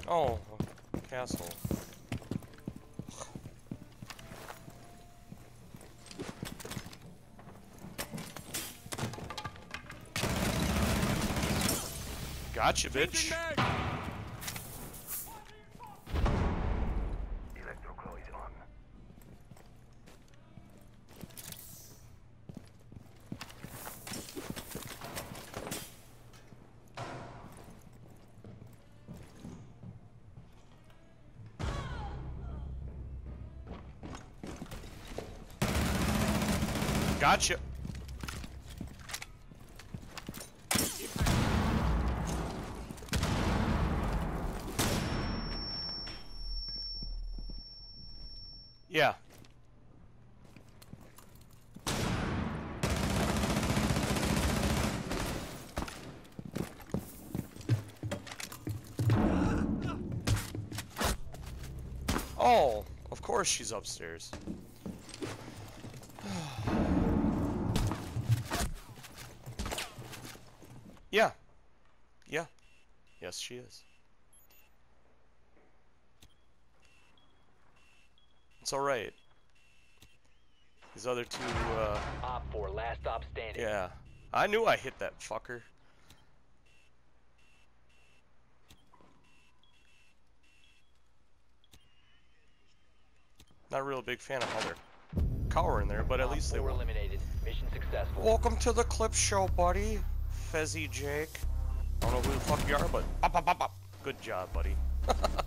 Oh, castle. Gotcha, bitch. Electroclaw is on. Gotcha. Yeah. Oh, of course she's upstairs. Yeah. Yeah. Yes, she is. It's alright. These other two, Op 4, last stop standing. yeah. I knew I hit that fucker. Not a real big fan of how they're cowering there, but at least they were were. eliminated. Mission successful. Welcome to the clip show, buddy. Fezzy Jake. I don't know who the fuck you are, but bop, bop, bop, bop. Good job, buddy.